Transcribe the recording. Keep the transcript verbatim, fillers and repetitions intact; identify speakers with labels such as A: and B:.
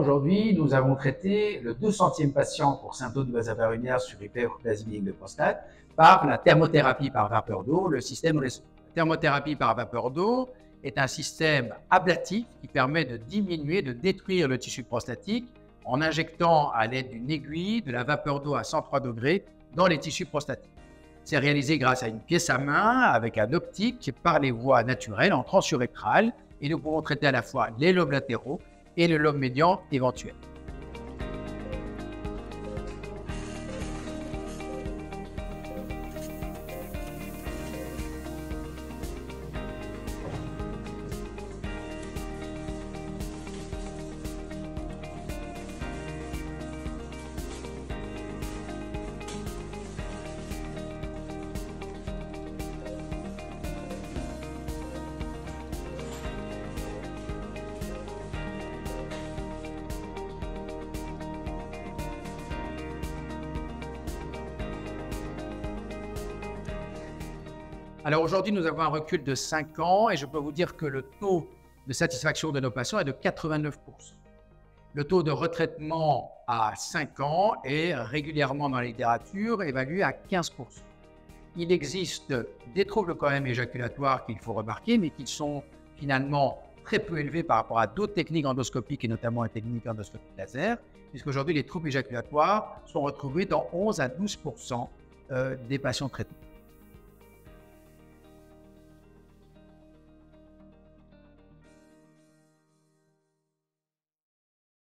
A: Aujourd'hui, nous avons traité le deux centième patient pour symptômes de vasovaire urinaire sur hyperplasie de prostate par la thermothérapie par vapeur d'eau, le système R E S O. La thermothérapie par vapeur d'eau est un système ablatif qui permet de diminuer, de détruire le tissu prostatique en injectant à l'aide d'une aiguille de la vapeur d'eau à cent trois degrés dans les tissus prostatiques. C'est réalisé grâce à une pièce à main avec un optique par les voies naturelles en transurrectal et nous pouvons traiter à la fois les lobes latéraux et le lobe médian éventuel. Alors aujourd'hui, nous avons un recul de cinq ans et je peux vous dire que le taux de satisfaction de nos patients est de quatre-vingt-neuf pour cent. Le taux de retraitement à cinq ans est régulièrement dans la littérature évalué à quinze pour cent. Il existe des troubles quand même éjaculatoires qu'il faut remarquer, mais qui sont finalement très peu élevés par rapport à d'autres techniques endoscopiques et notamment la technique endoscopie laser, puisqu'aujourd'hui les troubles éjaculatoires sont retrouvés dans onze à douze pour cent des patients traités.